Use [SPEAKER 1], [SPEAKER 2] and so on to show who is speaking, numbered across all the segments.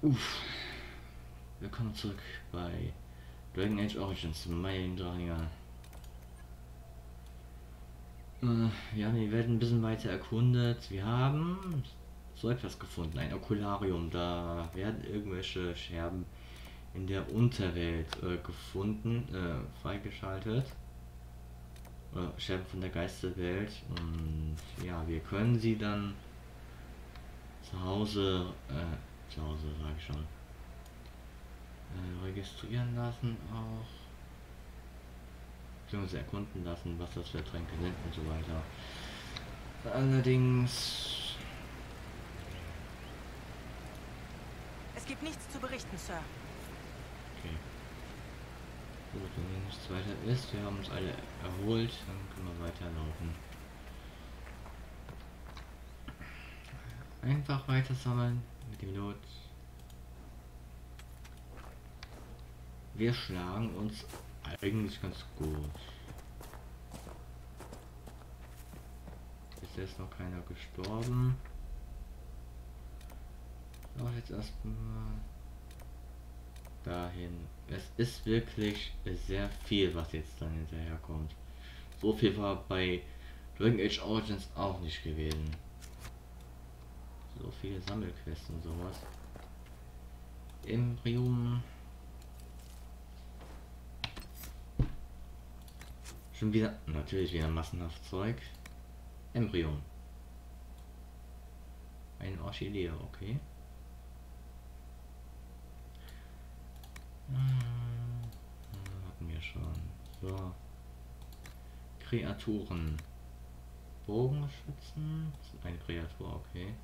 [SPEAKER 1] Uff. Willkommen zurück bei Dragon Age Origins, mein Dranger. Wir haben die Welt ein bisschen weiter erkundet. Wir haben so etwas gefunden, ein Okularium. Da werden irgendwelche Scherben in der Unterwelt gefunden, freigeschaltet. Scherben von der Geisterwelt. Und ja, wir können sie dann zu Hause sage ich schon, registrieren lassen auch. Beziehungsweise erkunden lassen, was das für Tränke sind und so weiter. Allerdings...
[SPEAKER 2] Es gibt nichts zu berichten, Sir.
[SPEAKER 1] Okay. Gut, wenn nichts weiter ist, wir haben uns alle erholt, dann können wir weiterlaufen. Einfach weiter sammeln mit dem Not. Wir schlagen uns eigentlich ganz gut. Bisher ist noch keiner gestorben. Aber jetzt erstmal dahin. Es ist wirklich sehr viel, was jetzt dann hinterher kommt. So viel war bei Dragon Age Origins auch nicht gewesen. So viele Sammelquests und sowas. Embryon. Schon wieder, natürlich wieder massenhaft Zeug. Embryon. Eine Orchidee, okay. Hatten wir schon. So. Kreaturen. Bogenschützen. Das ist eine Kreatur, okay.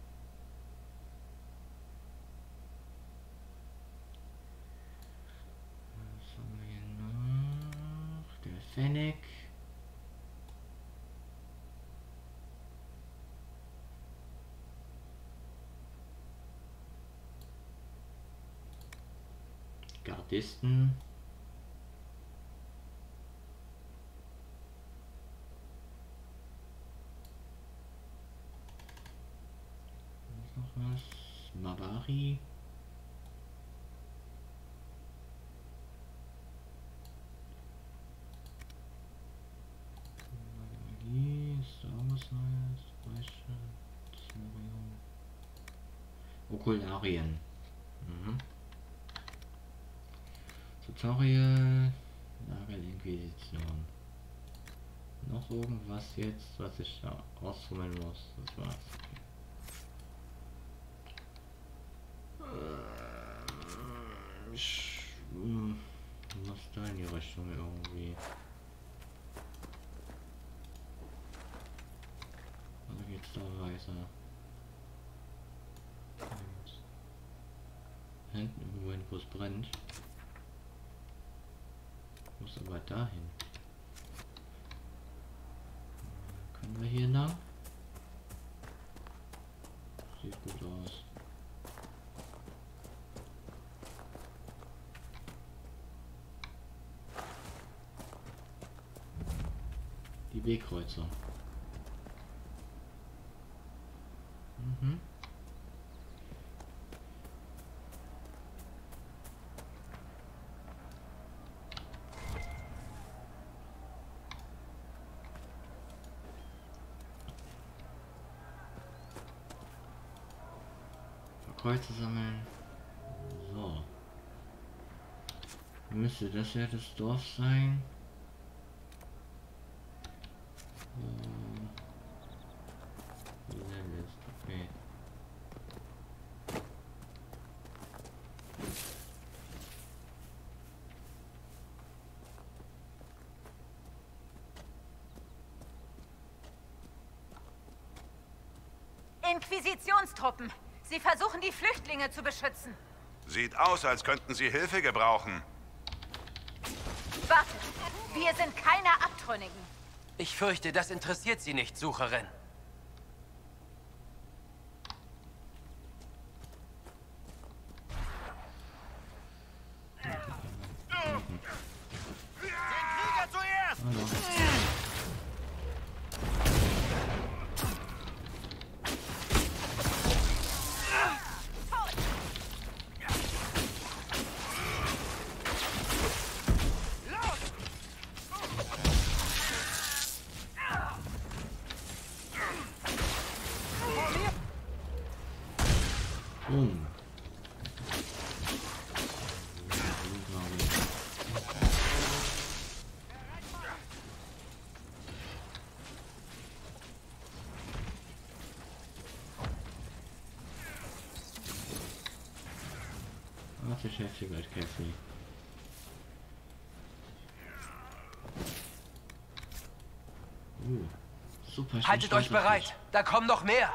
[SPEAKER 1] Was haben wir hier noch? Der Fennec. Gardisten. Noch was? Mabari. Magie, Star Wars Neues, Okularien. Tutorial, Nagelinquisition. Noch irgendwas jetzt, was ich da ausfummeln muss? Das war's. Ich muss da in die Richtung irgendwie. Also geht's da weiter. Hinten irgendwo hin, wo es brennt. Muss aber dahin. Können wir hier lang? Sieht gut aus. Die Wegkreuzer. Kreuze sammeln. So. Müsste das ja das Dorf sein. Okay.
[SPEAKER 2] Inquisitionstruppen. Sie versuchen, die Flüchtlinge zu beschützen.
[SPEAKER 3] Sieht aus, als könnten sie Hilfe gebrauchen.
[SPEAKER 2] Wartet, wir sind keine Abtrünnigen.
[SPEAKER 4] Ich fürchte, das interessiert Sie nicht, Sucherin.
[SPEAKER 3] Den Krieger zuerst!
[SPEAKER 1] Bumm. Was beschäftigt euch, Cassie? Super.
[SPEAKER 4] Haltet euch bereit, da kommen noch mehr.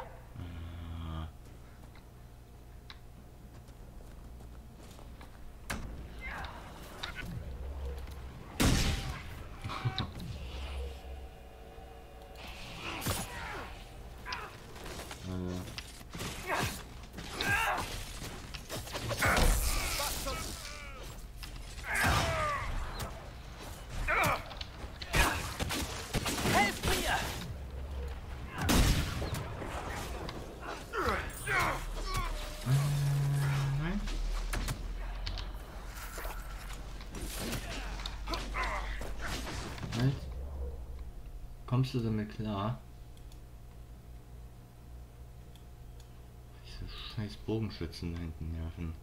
[SPEAKER 1] Kommst du damit klar? Diese scheiß Bogenschützen da hinten nerven.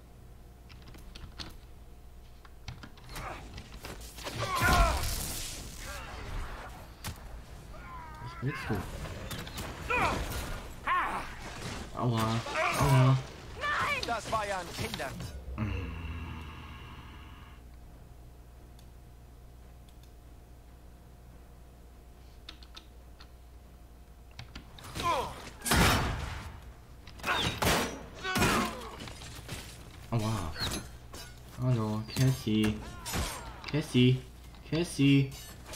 [SPEAKER 1] Was willst du? Aua, aua.
[SPEAKER 4] Das war ja ein Kinder.
[SPEAKER 1] Aua. Hallo, Cassie. Cassie. Cassie.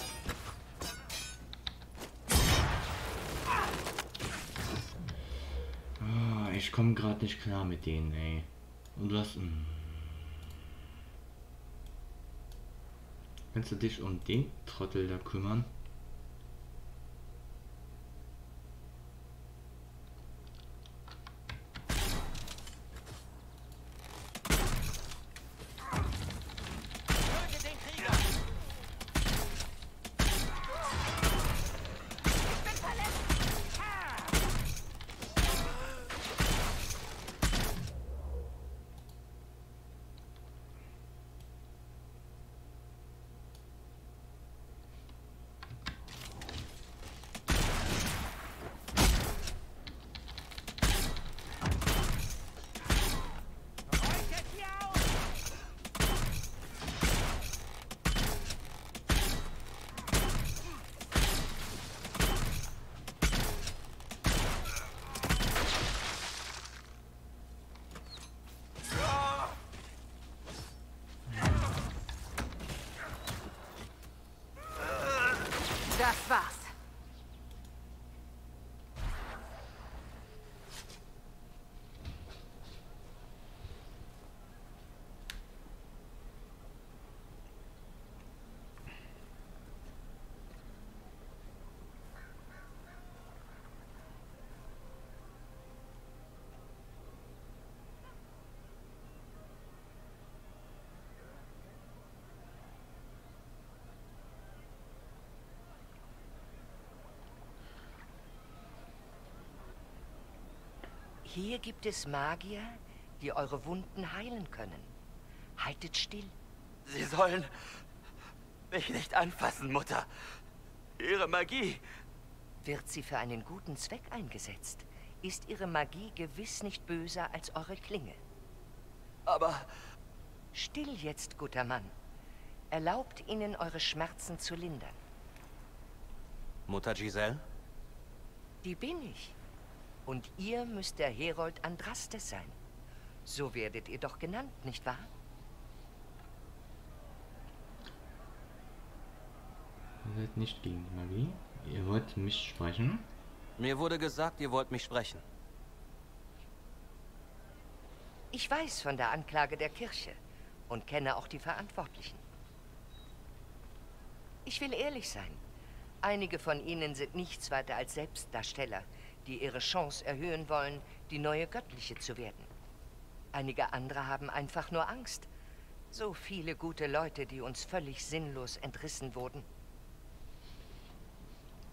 [SPEAKER 1] Ah, ich komme gerade nicht klar mit denen, ey. Und du hast... Kannst du dich um den Trottel da kümmern?
[SPEAKER 2] Das war's.
[SPEAKER 5] Hier gibt es Magier, die eure Wunden heilen können. Haltet still.
[SPEAKER 4] Sie sollen mich nicht anfassen, Mutter. Ihre Magie.
[SPEAKER 5] Wird sie für einen guten Zweck eingesetzt, ist ihre Magie gewiss nicht böser als eure Klinge.
[SPEAKER 4] Aber...
[SPEAKER 5] Still jetzt, guter Mann. Erlaubt ihnen, eure Schmerzen zu lindern.
[SPEAKER 4] Mutter Giselle?
[SPEAKER 5] Die bin ich. Und ihr müsst der Herold Andrastes sein. So werdet ihr doch genannt, nicht wahr?
[SPEAKER 1] Ihr seid nicht gegen die Magie. Ihr wollt mich sprechen?
[SPEAKER 4] Mir wurde gesagt, ihr wollt mich sprechen.
[SPEAKER 5] Ich weiß von der Anklage der Kirche und kenne auch die Verantwortlichen. Ich will ehrlich sein. Einige von ihnen sind nichts weiter als Selbstdarsteller, die ihre Chance erhöhen wollen, die neue Göttliche zu werden. Einige andere haben einfach nur Angst. So viele gute Leute, die uns völlig sinnlos entrissen wurden.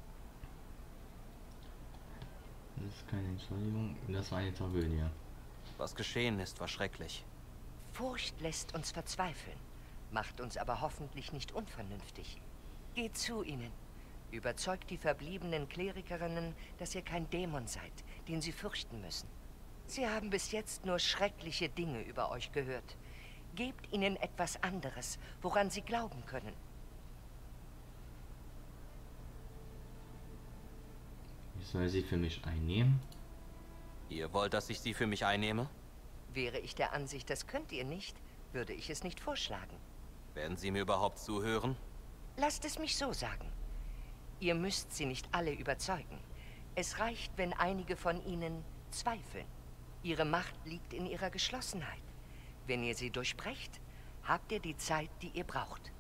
[SPEAKER 1] Das ist keine Entschuldigung, das war eine Tragödie.
[SPEAKER 4] Was geschehen ist, war schrecklich.
[SPEAKER 5] Furcht lässt uns verzweifeln, macht uns aber hoffentlich nicht unvernünftig. Geht zu ihnen. Überzeugt die verbliebenen Klerikerinnen, dass ihr kein Dämon seid, den sie fürchten müssen. Sie haben bis jetzt nur schreckliche Dinge über euch gehört. Gebt ihnen etwas anderes, woran sie glauben können.
[SPEAKER 1] Ich soll sie für mich einnehmen?
[SPEAKER 4] Ihr wollt, dass ich sie für mich einnehme?
[SPEAKER 5] Wäre ich der Ansicht, das könnt ihr nicht, würde ich es nicht vorschlagen.
[SPEAKER 4] Werden Sie mir überhaupt zuhören?
[SPEAKER 5] Lasst es mich so sagen. Ihr müsst sie nicht alle überzeugen. Es reicht, wenn einige von ihnen zweifeln. Ihre Macht liegt in ihrer Geschlossenheit. Wenn ihr sie durchbrecht, habt ihr die Zeit, die ihr braucht.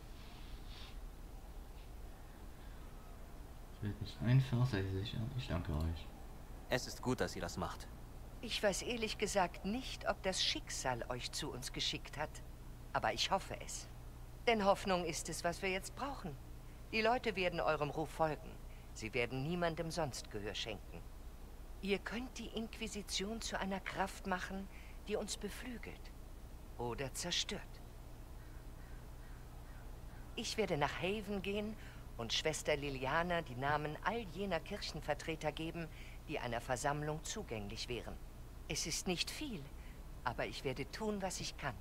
[SPEAKER 1] Es wird nicht einfach, seid ihr sicher? Ich danke euch.
[SPEAKER 4] Es ist gut, dass ihr das macht.
[SPEAKER 5] Ich weiß ehrlich gesagt nicht, ob das Schicksal euch zu uns geschickt hat. Aber ich hoffe es. Denn Hoffnung ist es, was wir jetzt brauchen. Die Leute werden eurem Ruf folgen. Sie werden niemandem sonst Gehör schenken. Ihr könnt die Inquisition zu einer Kraft machen, die uns beflügelt oder zerstört. Ich werde nach Haven gehen und Schwester Liliana die Namen all jener Kirchenvertreter geben, die einer Versammlung zugänglich wären. Es ist nicht viel, aber ich werde tun, was ich kann.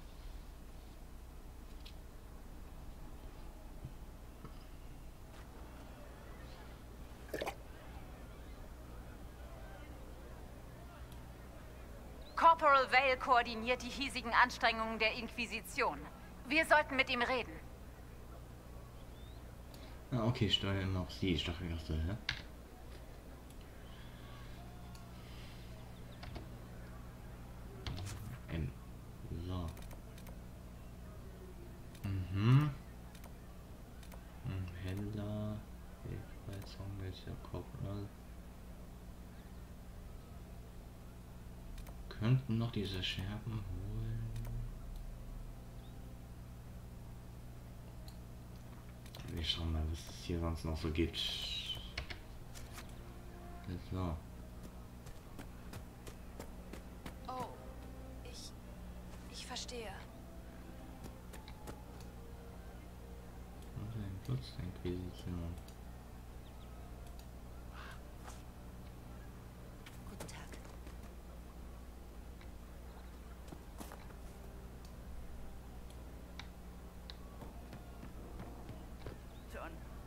[SPEAKER 2] Corporal Vale koordiniert die hiesigen Anstrengungen der Inquisition. Wir sollten mit ihm reden.
[SPEAKER 1] Ah, okay, steuern auf sie. Ich dachte, hä? So. Händler. Wegweisung ist ja Corporal. Könnten noch diese Scherben holen. Wir schauen mal, was es hier sonst noch so gibt. So.
[SPEAKER 6] Oh, ich verstehe.
[SPEAKER 1] Und ein Blutzinquisition.
[SPEAKER 6] Guten Tag.
[SPEAKER 2] Schon.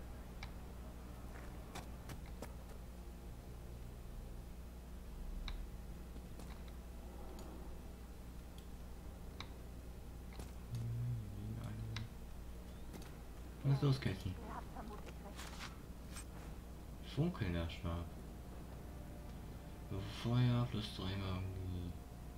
[SPEAKER 1] Was ist los, Cassie? Funkelnder Stab. Feuer plus 3 irgendwie.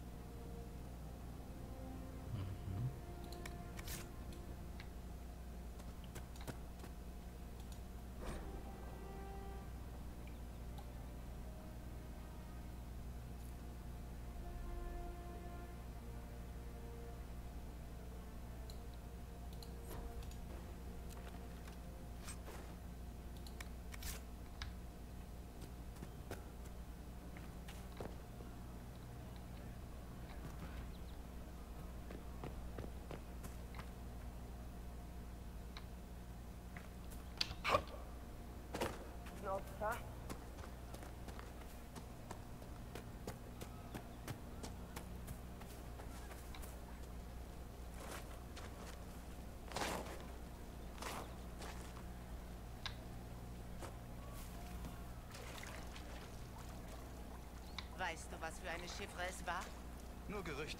[SPEAKER 7] Weißt du, was für eine Chiffre es war?
[SPEAKER 3] Nur Gerüchte.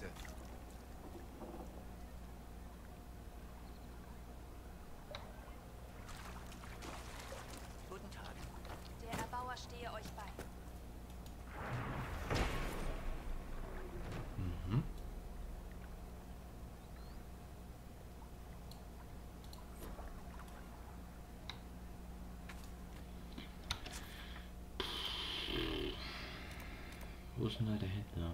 [SPEAKER 7] Guten Tag.
[SPEAKER 6] Der Erbauer stehe euch bei.
[SPEAKER 1] Wo ist denn da der Händler?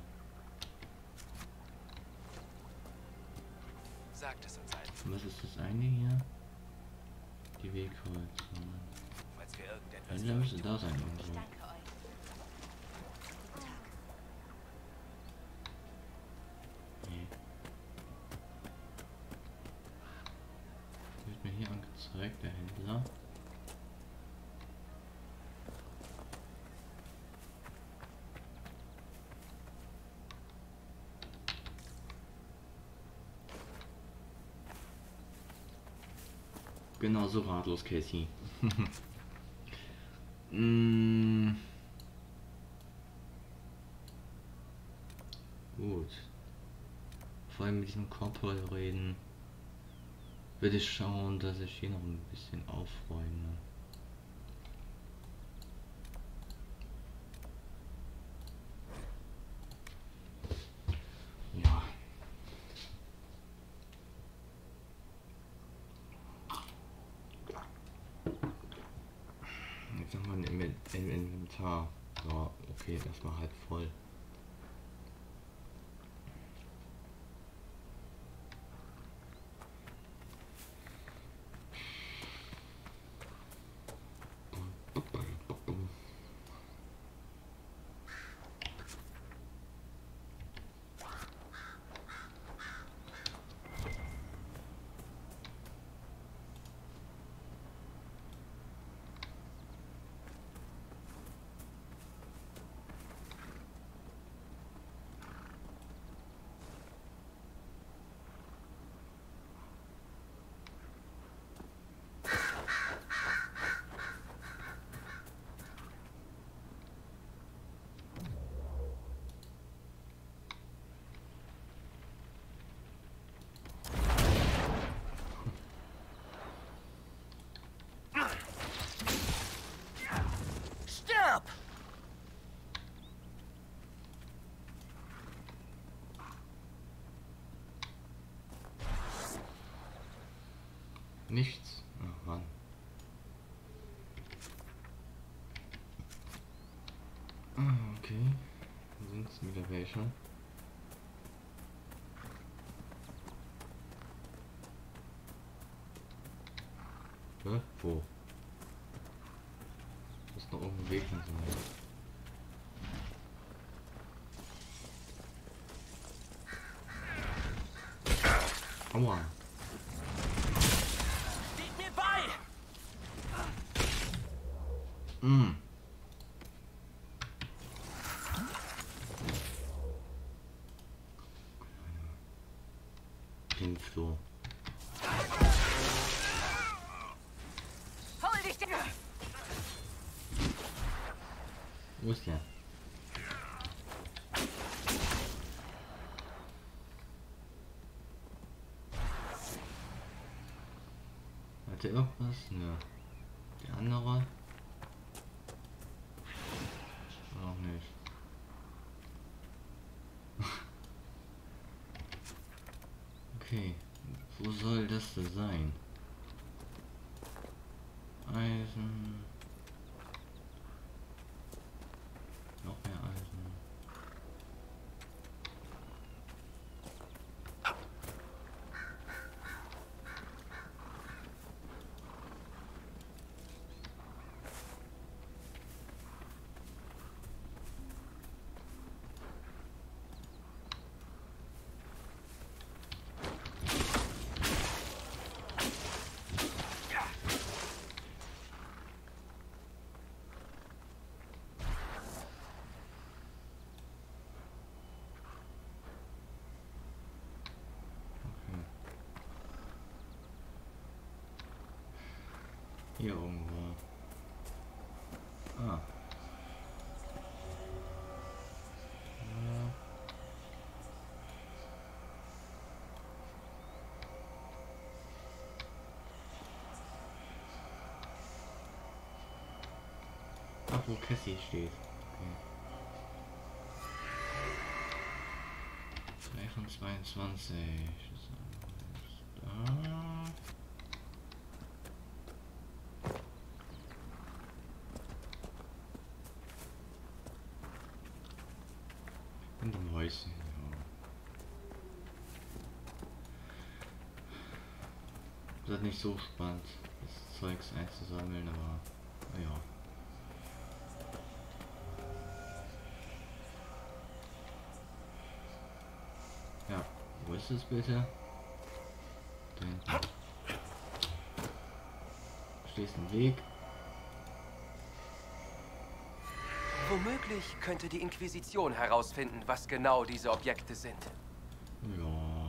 [SPEAKER 3] Sagt es uns einfach,
[SPEAKER 1] Was ist das eine hier? Die Wegkreuzung.
[SPEAKER 3] falls wir irgendetwas
[SPEAKER 1] Händler müsste da sein
[SPEAKER 6] Ich
[SPEAKER 1] irgendwo.
[SPEAKER 6] danke euch. Guten Tag.
[SPEAKER 1] Zeug, der Händler. Genau so ratlos, Casey. Gut. Vor allem mit diesem Corporal reden. Würde ich schauen, dass ich hier noch ein bisschen aufräume. Ja. Jetzt haben wir ein Inventar. Ja, okay, erstmal halb voll. Nichts. Ach Mann. Ah, okay. Sind es wieder welche? Hä? Wo? Ist noch irgendein Weg hin zu mir. Aua. Mm. Info.
[SPEAKER 2] Hol dich, Digga!
[SPEAKER 1] Wo ist der? Hat der irgendwas? Nö. Der andere? Auch nicht. Okay, wo soll das denn sein? Eisen. Noch mehr Eisen. Hier irgendwo. Ah. Ja. Ach, wo Cassie steht. Okay. 3 von 22. Das ist da. In dem Häuschen, ja. Das ist nicht so spannend, das Zeugs einzusammeln, aber ja. Ja, wo ist es bitte? Da hinten. stehst im Weg.
[SPEAKER 8] Womöglich könnte die Inquisition herausfinden, was genau diese Objekte sind.
[SPEAKER 1] Ja.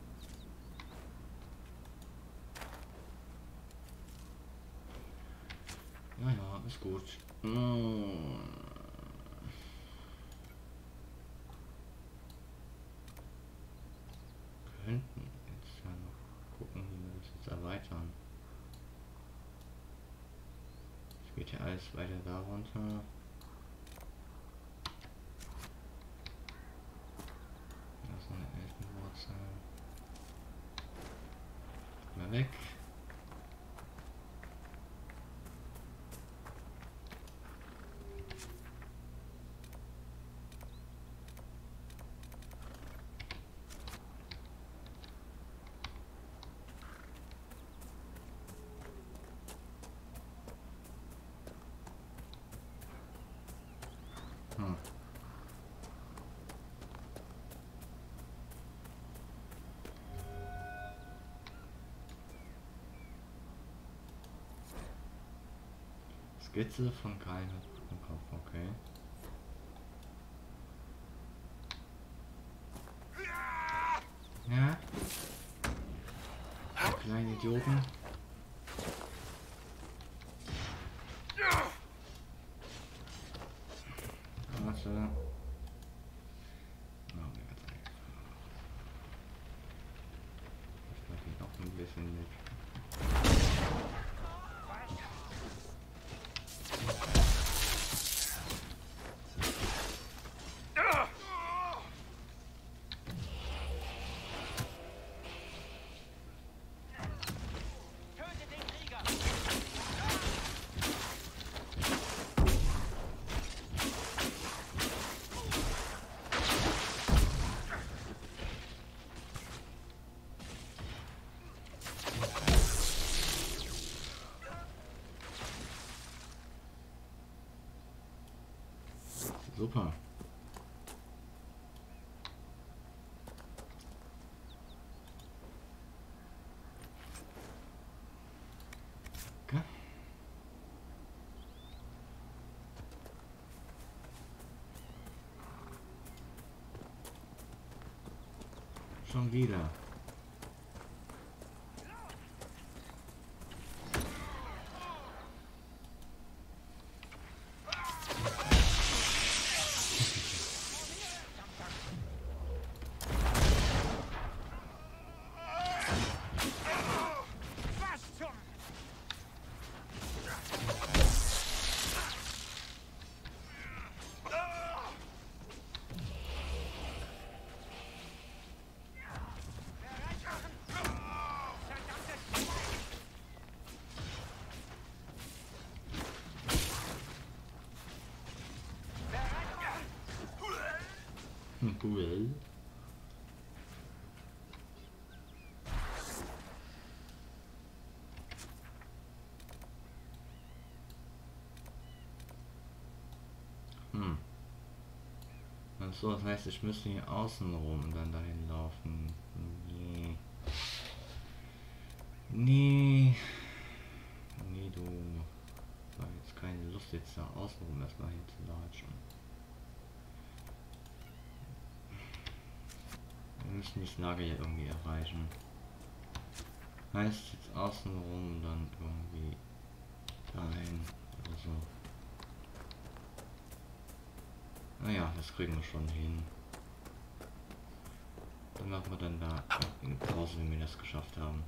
[SPEAKER 1] Naja, ist gut. Könnten jetzt ja noch gucken, wie wir das jetzt erweitern. Es geht ja alles weiter da runter. Da ist noch eine Elfenwurzel. Mal weg. Skizze von keinem Kopf, okay. Ja. Kleine Idioten. Warte. Ich mach ihn auch ein bisschen mit. Super. Okay. Schon wieder. Cool. Ach so, das heißt, ich müsste hier außen rum dann dahin laufen. Nee. Nee. Nee, du. Ich habe jetzt keine Lust, jetzt da außen rum erstmal hinzulatschen. Wir müssen das Lager ja irgendwie erreichen. Heißt jetzt außenrum dann irgendwie dahin oder so. Naja, das kriegen wir schon hin. Dann machen wir dann da eine Pause, wenn wir das geschafft haben.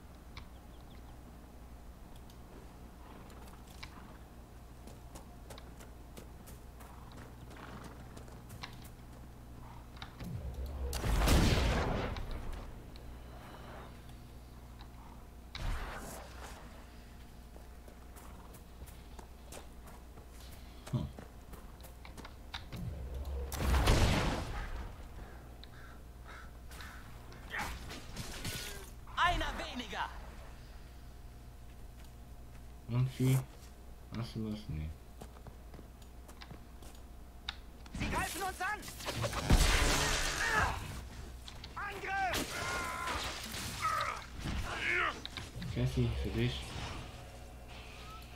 [SPEAKER 1] Und wie? Hast du was? Nee.
[SPEAKER 3] Sie greifen uns an! Angriff!
[SPEAKER 1] Cassie, für dich.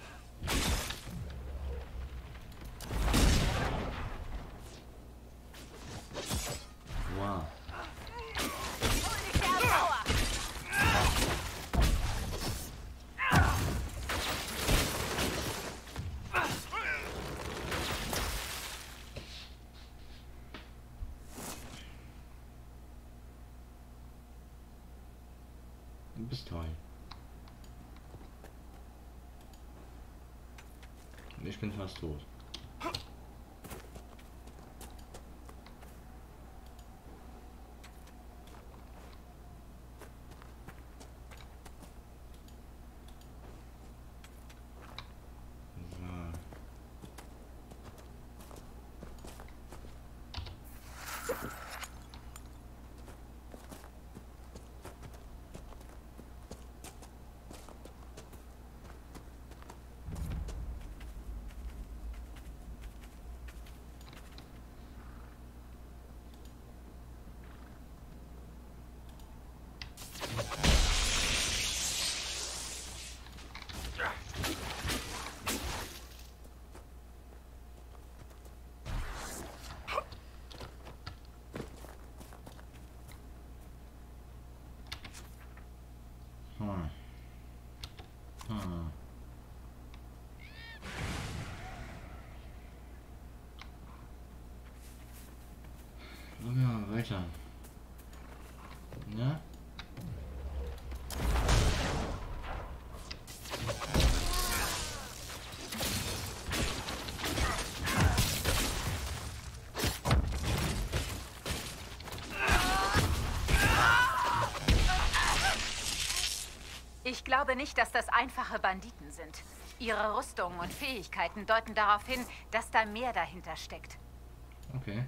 [SPEAKER 1] bist toll. Ich bin fast tot. Ja, weiter. Ja?
[SPEAKER 2] Ich glaube nicht, dass das einfache Banditen sind. Ihre Rüstungen und Fähigkeiten deuten darauf hin, dass da mehr dahinter steckt.
[SPEAKER 1] Okay.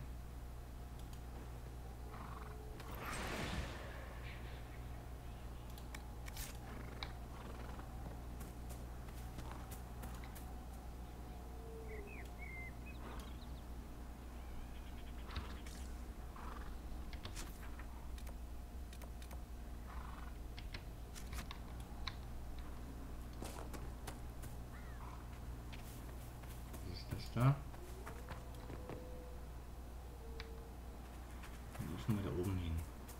[SPEAKER 1] Da. Dann laufen wir da oben hin.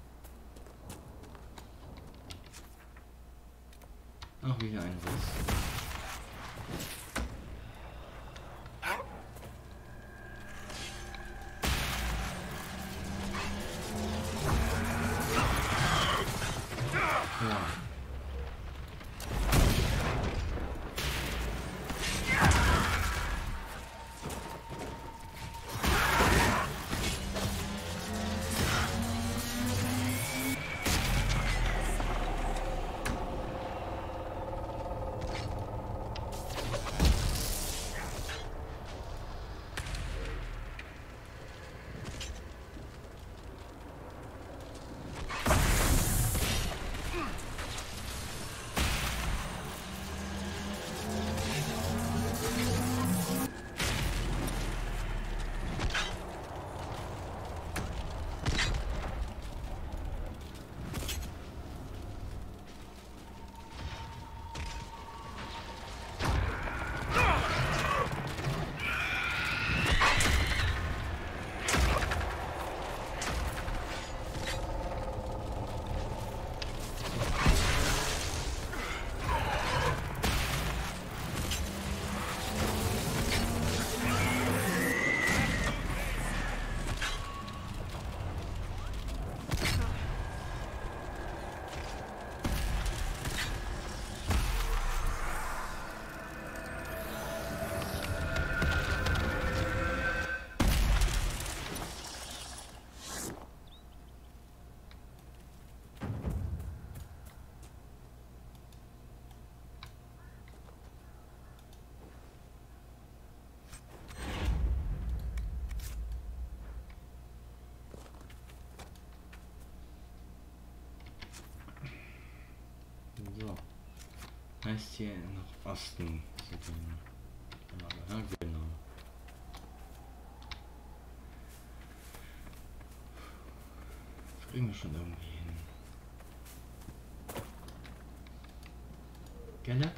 [SPEAKER 1] Ach, wieder ein Riss. Ja. So. Heißt hier nach Osten zu gehen. Ja, genau. Das kriegen wir schon irgendwie hin. Gelle?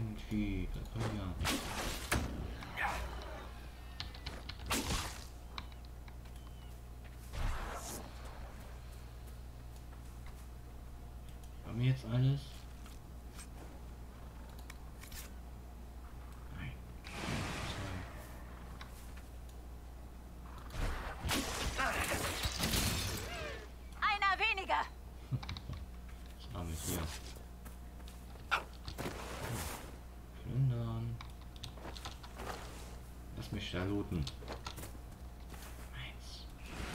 [SPEAKER 1] irgendwie. Oh ja. Haben wir jetzt alles? Nein.
[SPEAKER 2] Einer weniger!
[SPEAKER 1] Was haben wir hier? Plündern. Lass mich da looten. Eins.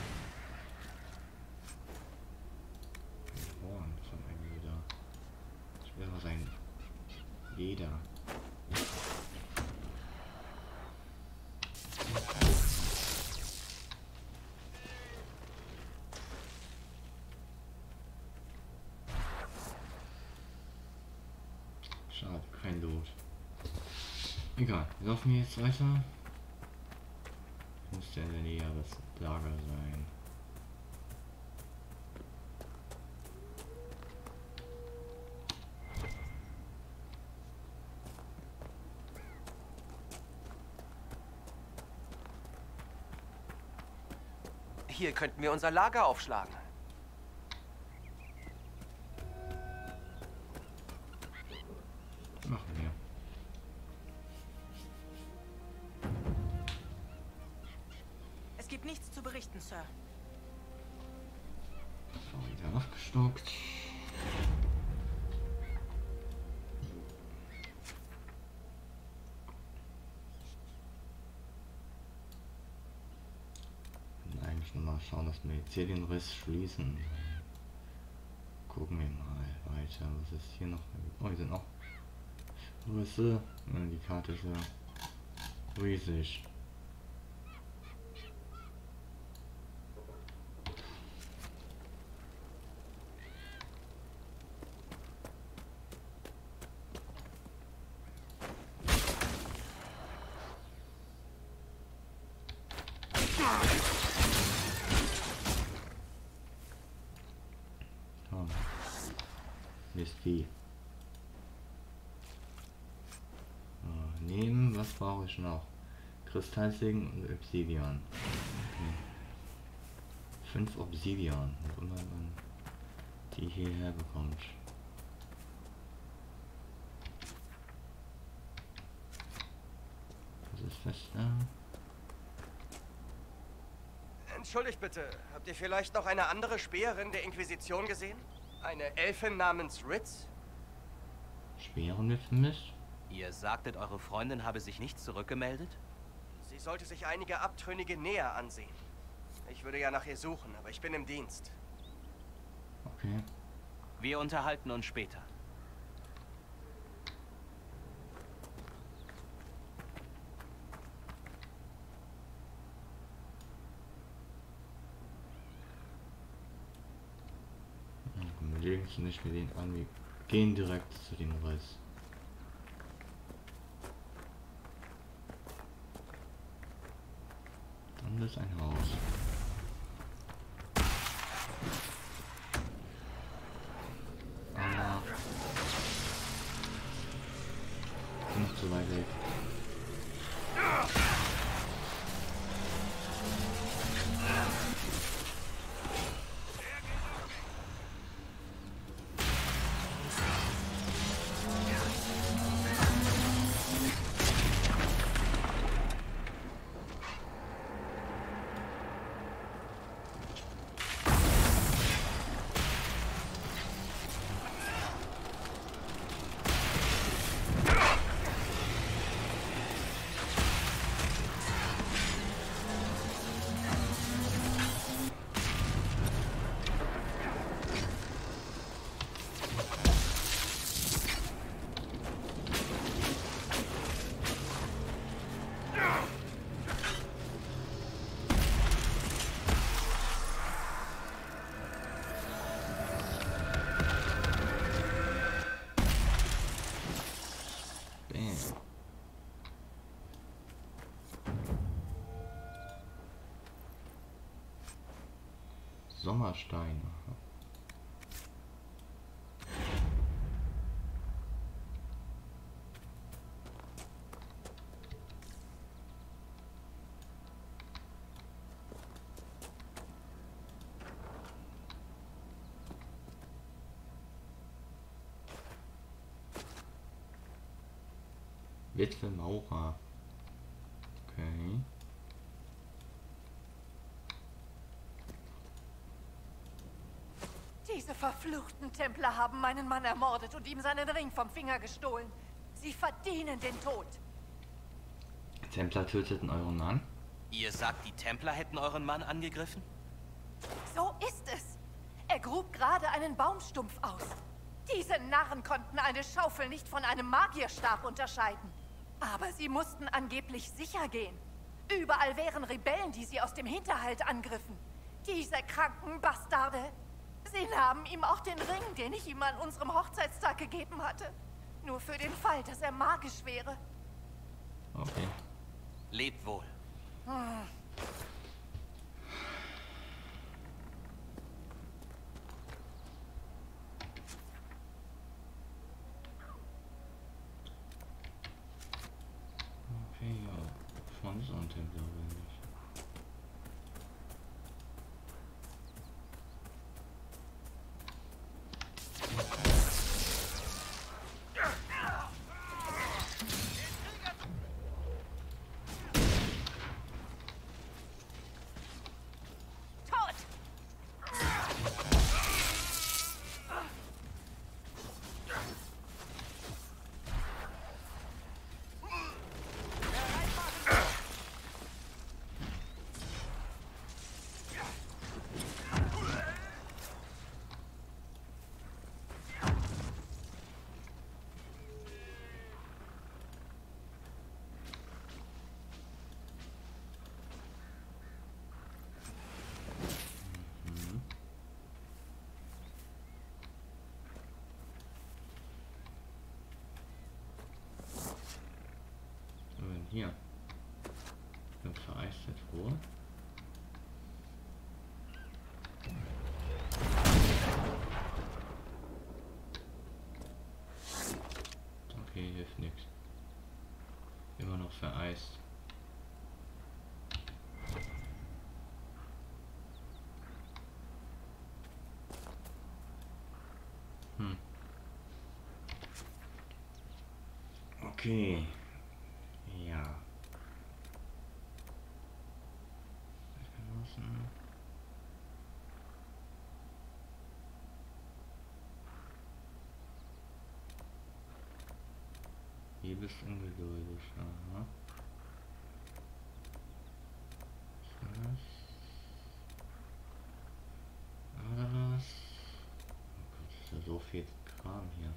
[SPEAKER 1] Ein Horn von einem Leder. Das wäre sein Leder. Schade, kein Loot. Egal, wir laufen jetzt weiter. Müsste in der Nähe das Lager sein.
[SPEAKER 8] Hier könnten wir unser Lager aufschlagen.
[SPEAKER 1] Machen wir.
[SPEAKER 7] Es gibt nichts zu berichten, Sir.
[SPEAKER 1] So, wieder aufgestockt. Und eigentlich nochmal schauen, dass wir jetzt hier den Riss schließen. Gucken wir mal weiter. Was ist hier noch? Oh, hier sind auch Risse. Ja, die Karte ist ja riesig. Komm. Mist wie. Nehmen, was brauche ich noch? Kristallsegen und Obsidian. Okay. 5 Obsidian, wo immer man die hierher bekommt. Das ist fest da.
[SPEAKER 3] Entschuldigt bitte, habt ihr vielleicht noch eine andere Späherin der Inquisition gesehen? Eine Elfin namens Ritz?
[SPEAKER 1] Speeren wir vermisst?
[SPEAKER 4] Ihr sagtet, eure Freundin habe sich nicht zurückgemeldet?
[SPEAKER 3] Sie sollte sich einige Abtrünnige näher ansehen. Ich würde ja nach ihr suchen, aber ich bin im Dienst.
[SPEAKER 1] Okay.
[SPEAKER 4] Wir unterhalten uns später.
[SPEAKER 1] Wir legen es nicht mit denen an, wir gehen direkt zu dem Riss. Und das ist ein Haus. Ah. Bin noch zu weit weg. Sommerstein. Witwe Maurer. Okay.
[SPEAKER 9] Diese verfluchten Templer haben meinen Mann ermordet und ihm seinen Ring vom Finger gestohlen. Sie verdienen den Tod.
[SPEAKER 1] Templer töteten euren Mann?
[SPEAKER 4] Ihr sagt, die Templer hätten euren Mann angegriffen?
[SPEAKER 9] So ist es. Er grub gerade einen Baumstumpf aus. Diese Narren konnten eine Schaufel nicht von einem Magierstab unterscheiden. Aber sie mussten angeblich sicher gehen. Überall wären Rebellen, die sie aus dem Hinterhalt angriffen. Diese kranken Bastarde. Sie nahmen ihm auch den Ring, den ich ihm an unserem Hochzeitstag gegeben hatte. Nur für den Fall, dass er magisch wäre.
[SPEAKER 1] Okay.
[SPEAKER 4] Lebt wohl.
[SPEAKER 1] Okay, ja. Von so einem Templer will ich. Hier. Dann vereist jetzt vor. Okay, hilft nichts. Immer noch vereist. Okay. Ja. Hier bist du ungeduldig, aha. Was? Was? Oh Gott, ist ja so viel Kram hier.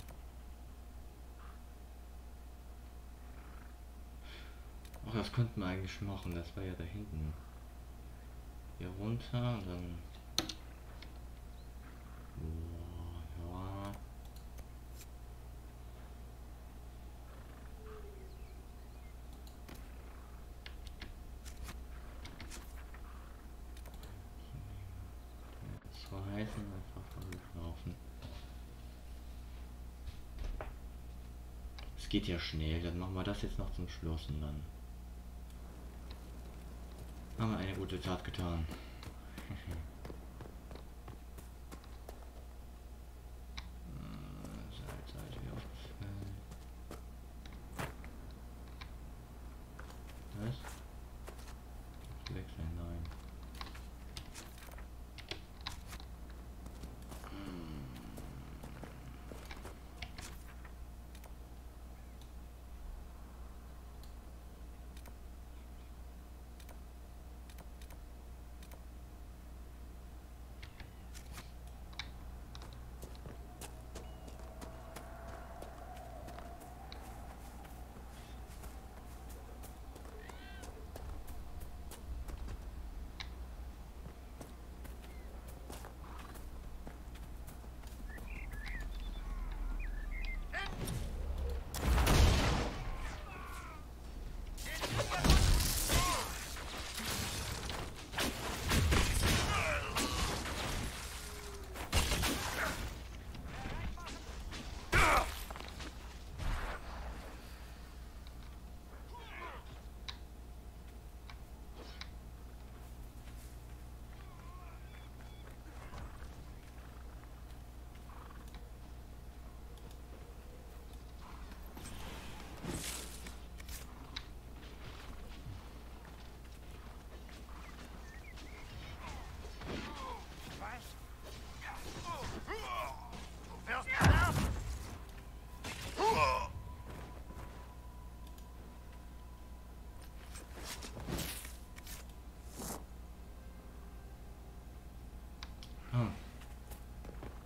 [SPEAKER 1] Ach, das könnten wir eigentlich machen, das war ja da hinten. Hier runter und dann... Boah, ja... Das war heißen, einfach laufen. Es geht ja schnell, dann machen wir das jetzt noch zum Schluss und dann haben wir eine gute Tat getan. Seite wie aufgefallen. Was? Wechseln, nein.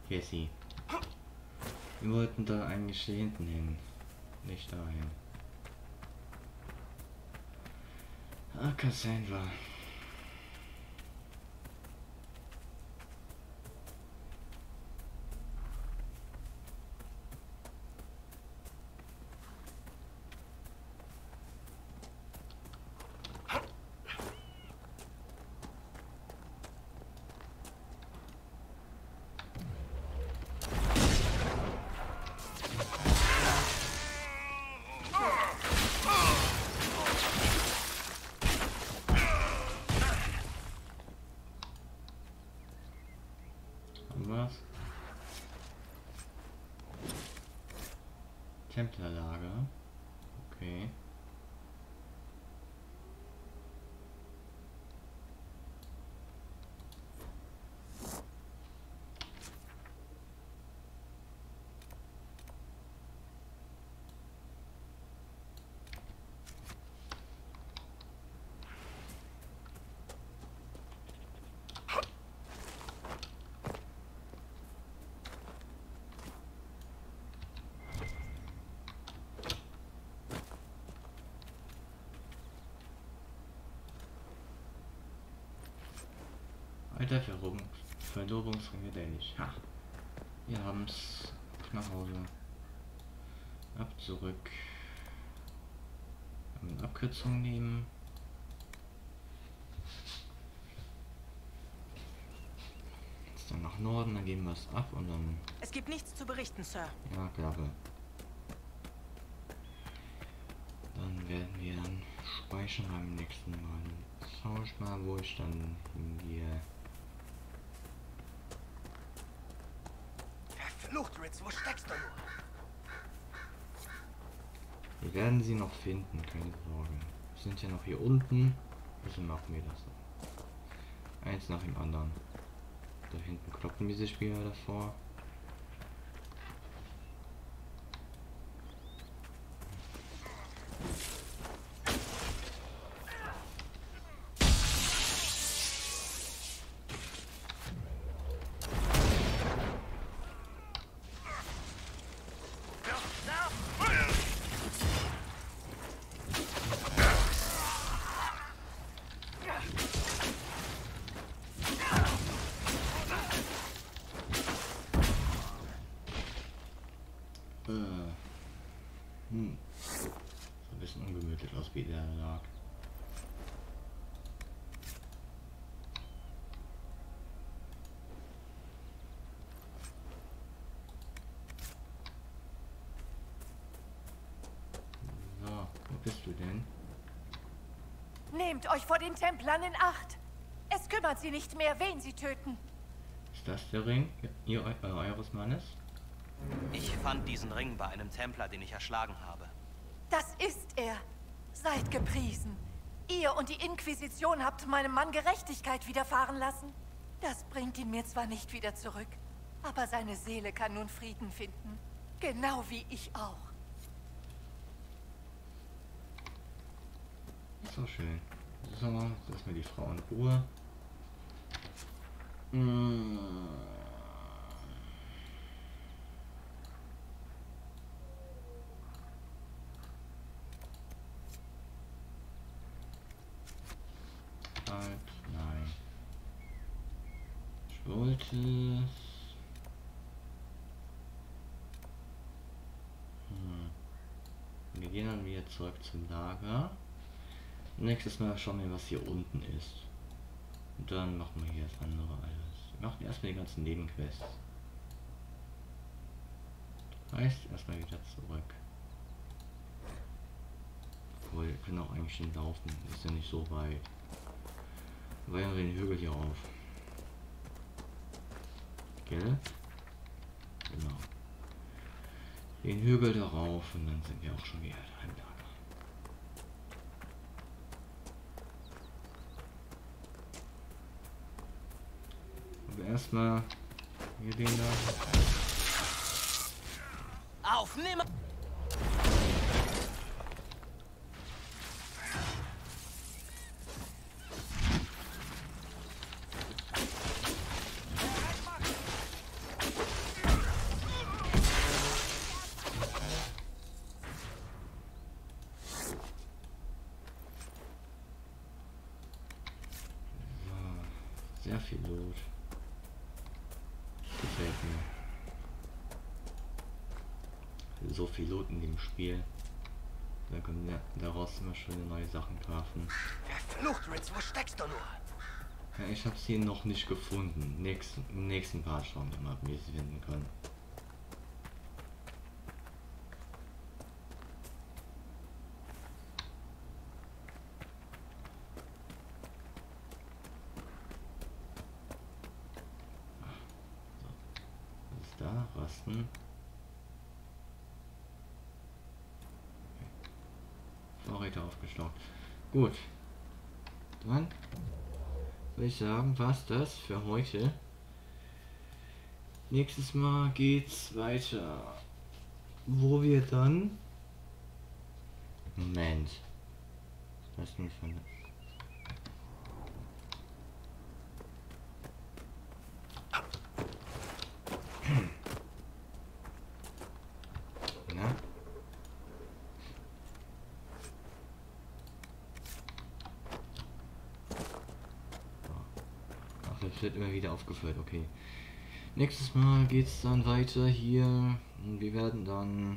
[SPEAKER 1] Hier ist sie. Wir wollten da eigentlich hier hinten hin. Nicht dahin. Ah, Cassandra. Was? Templerlager. Okay. Alter, Verlobungsring identisch. Ha! Wir haben's. Nach Hause. Ab zurück. Eine Abkürzung nehmen. Jetzt dann nach Norden, dann geben wir es ab und dann.
[SPEAKER 7] Es gibt nichts zu berichten, Sir.
[SPEAKER 1] Ja, klasse. Dann werden wir dann speichern beim nächsten Mal. Jetzt schau ich mal, wo ich dann hingehe.
[SPEAKER 3] Verflucht, Ritz, wo steckst du nur?
[SPEAKER 1] Wir werden sie noch finden, keine Sorge. Wir sind ja noch hier unten. Also machen wir das. Eins nach dem anderen. Da hinten kloppen diese Spieler davor. So ein bisschen ungemütlich aus, wie der lag. So, wo bist du denn?
[SPEAKER 9] Nehmt euch vor den Templern in Acht. Es kümmert sie nicht mehr, wen sie töten.
[SPEAKER 1] Ist das der Ring eures Mannes?
[SPEAKER 4] Ich fand diesen Ring bei einem Templer, den ich erschlagen habe.
[SPEAKER 9] Das ist er. Seid gepriesen. Ihr und die Inquisition habt meinem Mann Gerechtigkeit widerfahren lassen. Das bringt ihn mir zwar nicht wieder zurück, aber seine Seele kann nun Frieden finden. Genau wie ich auch.
[SPEAKER 1] Ist doch schön. So, lass mir die Frau in Ruhe. Nein. Ich wollte Wir gehen dann wieder zurück zum Lager. Nächstes Mal schauen wir, was hier unten ist. Und dann machen wir hier das andere alles. Wir machen erstmal die ganzen Nebenquests. Heißt erstmal wieder zurück. Obwohl, wir können auch eigentlich schon laufen. Ist ja nicht so weit. Wir den Hügel hier auf. Gell? Genau. Den Hügel darauf und dann sind wir auch schon wieder im Lager. Aber erstmal hier den da.
[SPEAKER 4] Auf, nimm!
[SPEAKER 1] Sehr viel Loot. Gefällt mir. So viel Loot in dem Spiel. Da können wir daraus immer schöne neue Sachen kaufen.
[SPEAKER 3] Verflucht, Ritz, wo steckst du nur?
[SPEAKER 1] Ja, ich habe sie noch nicht gefunden. Im nächsten Part schauen wir mal, ob wir sie finden können. Was ist da? Rasten. Vorräte aufgestockt. Gut. Dann würde ich sagen, war's das für heute. Nächstes Mal geht's weiter. Wo wir dann... Moment. Was ist denn von... Na? Ach, das wird immer wieder aufgefüllt, okay. Nächstes Mal geht's dann weiter hier. Und wir werden dann...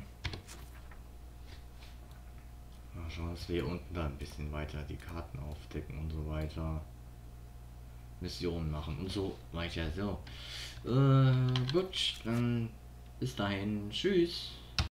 [SPEAKER 1] Mal schauen, dass wir hier unten da ein bisschen weiter die Karten aufdecken und so weiter. Missionen machen und so weiter. So. Gut, dann bis dahin. Tschüss.